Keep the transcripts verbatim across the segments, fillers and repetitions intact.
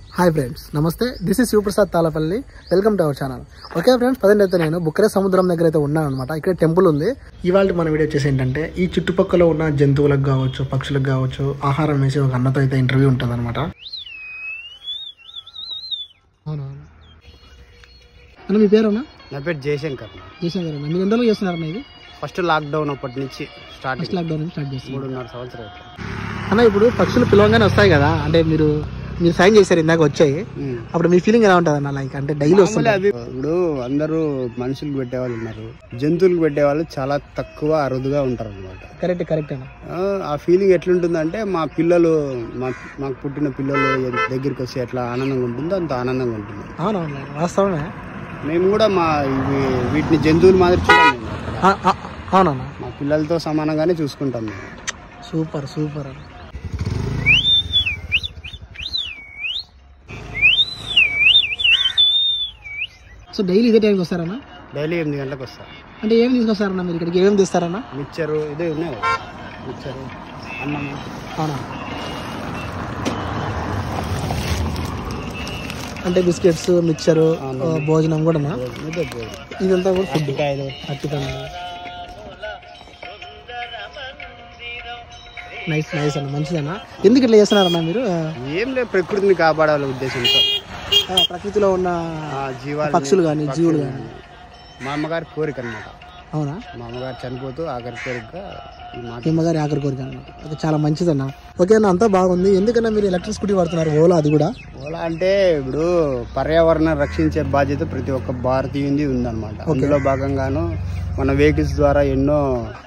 Hi friends, నమస్తే. This is Shivaprasad Talapalli. Welcome to our channel. Okay friends, పదండి అయితే నేను బుక్కరే సముద్రం దగ్గర అయితే ఉన్నాను అనమాట. ఇక్కడ టెంపుల్ ఉంది. ఇవాళ మన వీడియో వచ్చేసి ఏంటంటే ఈ చుట్టుపక్కల ఉన్న జంతువులకు కావచ్చు, పక్షులకు కావచ్చు ఆహారం వేసి ఒక అన్నతో అయితే ఇంటర్వ్యూ ఉంటుంది అనమాట. అవునా అన్న, మీ పేరేనా? నా పేరు జయశంకర్. జయశంకర్ అన్న, మీరు ఎందులో చేస్తున్నారన్న? ఇది ఫస్ట్ లాక్డౌన్ అప్పటి నుంచి స్టార్ట్ ఫస్ట్ లాక్డౌన్ నుంచి స్టార్ట్ చేసి మూడున్నర సంవత్సరం అన్న. ఇప్పుడు పక్షులు పిలవంగానే వస్తాయి కదా, అంటే మీరు మీరు సైన్ చేశారు ఇందాక వచ్చాయి, అప్పుడు మీ ఫీలింగ్ ఎలా ఉంటుంది అన్న? లైక్ అంటే డైలీ వస్తుంది. ఇప్పుడు అందరూ మనుషులకు పెట్టేవాళ్ళు ఉన్నారు, జంతువులకు పెట్టేవాళ్ళు చాలా తక్కువ అరుదుగా ఉంటారు అనమాట. కరెక్ట్ కరెక్ట్ అన్న. ఆ ఫీలింగ్ ఎట్లుంటుందంటే మా పిల్లలు మా మాకు పుట్టిన పిల్లలు దగ్గరికి వస్తే ఎట్లా ఆనందంగా ఉంటుందో అంత ఆనందంగా ఉంటుంది. అవునవును, వాస్తవమే. మేము కూడా మా ఇవి వీటిని జంతువులు మాదిరి చూడాలి. అవునన్నా, మా పిల్లలతో సమానంగానే చూసుకుంటాం మేము. సూపర్ సూపర్ అన్న. సో డైలీ ఇదే టైంకి వస్తారన్నా? డైలీ ఎనిమిది గంటలకు వస్తారు. అంటే ఏమి తీసుకొస్తారన్నా మీరు ఇక్కడికి? ఏమేమి తీస్తారన్నా? మిక్చరు ఇదే ఉన్నాయి, మిక్చరు, అన్నం. అవునా, అంటే బిస్కెట్స్, మిక్చరు, భోజనం కూడా ఇదంతా కూడా ఫుడ్. కాయలు, అరటికాయలు. నైస్ నైస్ అన్న, మంచిదన్నా. ఎందుకు ఇట్లా చేస్తున్నారన్నా మీరు? ఏం లేదు, ప్రకృతిని కాపాడాల ఉద్దేశంతో. ప్రకృతిలో ఉన్న జీవాలు, పక్షులు కానీ జీవులు కానీ. మా అమ్మగారి కోరిక అనమాట. అవునా? మా అమ్మగారు చనిపోతూ ఆఖరి కోరికగా ఈ అమ్మగారి ఆఖరి కోరిక అనమాట. అది చాలా మంచిదన్న. ఓకే అన్న, అంతా బాగుంది. ఎందుకన్నా మీరు ఎలక్ట్రిక్ స్కూటీ వాడుతున్నారు, ఓలా? అది కూడా ఓలా అంటే ఇప్పుడు పర్యావరణం రక్షించే బాధ్యత ప్రతి ఒక్క భారతీయుంది ఉందన్నమాట. అందులో భాగంగాను మన వెహికల్స్ ద్వారా ఎన్నో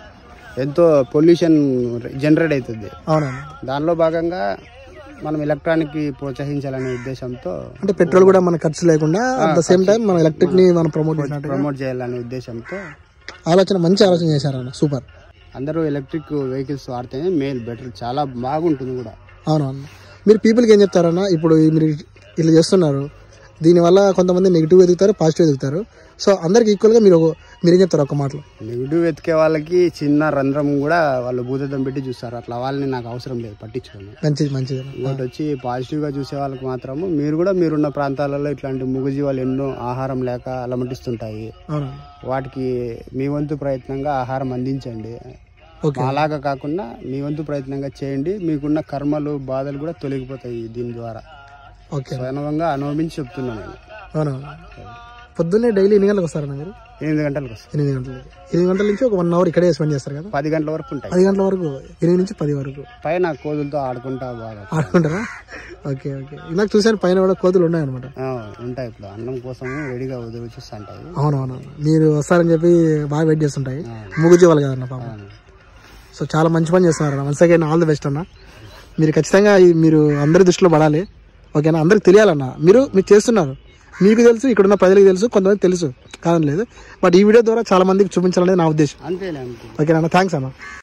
ఎంతో పొల్యూషన్ జనరేట్ అవుతుంది. అవునా? దానిలో భాగంగా మనం ఎలక్ట్రానిక్ ప్రోత్సహించాలనే ఉద్దేశంతో, అంటే పెట్రోల్ కూడా మన ఖర్చు లేకుండా అట్ ద సేమ్ టైం మన ఎలక్ట్రిక్ ని మనం ప్రమోట్ ప్రమోట్ చేయాలనే ఉద్దేశంతో ఆలోచన, మంచి ఆలోచన చేశారన్న. సూపర్. అందరూ ఎలక్ట్రిక్ వెహికల్స్ వాడితేనే మేల్ బెటర్, చాలా బాగుంటుంది కూడా. అవునవును. మీరు పీపుల్కి ఏం చెప్తారన్నా? ఇప్పుడు మీరు ఇట్లా చేస్తున్నారు, దీనివల్ల కొంతమంది నెగిటివ్ ఎదుగుతారు, పాజిటివ్ ఎదుగుతారు. సో అందరికి ఈక్వల్గా మీరు మీరేం చెప్తారు ఒక మాటలో? నెగిటివ్ వెతికే వాళ్ళకి చిన్న రంధ్రం కూడా వాళ్ళు భూతద్దం పెట్టి చూస్తారు. అట్లా వాళ్ళని నాకు అవసరం లేదు, పట్టించుకోండి. మంచిది మంచిది. ఇంకోటి వచ్చి పాజిటివ్గా చూసే వాళ్ళకి మాత్రము మీరు కూడా మీరున్న ప్రాంతాలలో ఇట్లాంటి మూగజీవాలు ఎన్నో ఆహారం లేక అలమటిస్తుంటాయి. వాటికి మీ వంతు ప్రయత్నంగా ఆహారం అందించండి. అలాగా కాకుండా మీ వంతు ప్రయత్నంగా చేయండి. మీకున్న కర్మలు, బాధలు కూడా తొలగిపోతాయి దీని ద్వారా. స్వయంగా అనుభవించి చెప్తున్నాను నేను. అవునవును. పొద్దున్నే డైలీ ఎన్ని గంటలకు వస్తారన్న మీరు? ఎనిమిది గంటలకు వస్తాను. ఎనిమిది గంటలకి ఎనిమిది గంటల నుంచి ఒక వన్ అవర్ ఇక్కడే స్పెండ్ చేస్తారు కదా? పది గంటల వరకు ఉంటాయి. పది గంటల వరకు, ఎనిమిది నుంచి పది వరకు పైన కోతులతో ఆడుకుంటా బాగా ఆడుకుంటారా? Okay okay. నాకు చూసాను పైన కూడా కోతులు ఉన్నాయి అనమాట. ఉంటాయి, ఇప్పుడు అన్నం కోసం రెడీగా వదిలి చూస్తుంటాయి. అవునవును, మీరు వస్తారని చెప్పి బాగా వెయిట్ చేస్తుంటాయి. మూగజీవాలు కదన్న పాపం. సో చాలా మంచి పని చేస్తున్నారు. Once again all the best అన్న. మీరు ఖచ్చితంగా మీరు అందరి దృష్టిలో పడాలి. ఓకేనా? అందరికి తెలియాలన్న. మీరు మీరు చేస్తున్నారు, మీకు తెలుసు, ఇక్కడున్న ప్రజలకు తెలుసు, కొంతమంది తెలుసు కాదని లేదు. బట్ ఈ వీడియో ద్వారా చాలా మందికి చూపించాలనేది నా ఉద్దేశం. అంతేలే. ఓకేనా? థ్యాంక్స్ అన్న.